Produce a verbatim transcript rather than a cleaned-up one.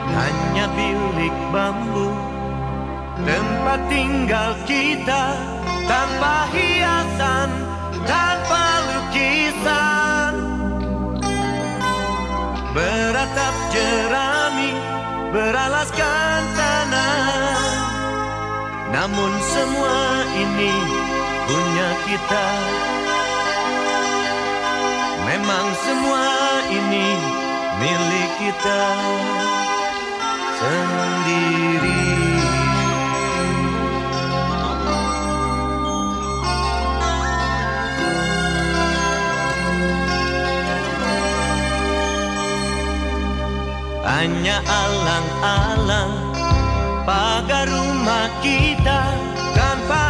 hanya bilik bambu, tempat tinggal kita, tanpa hiasan, tanpa lukisan. Beratap jerami, beralaskan tanah, namun semua ini punya kita. Memang semua ini milik kita sendiri. Hanya alang-alang pagar rumah kita tanpa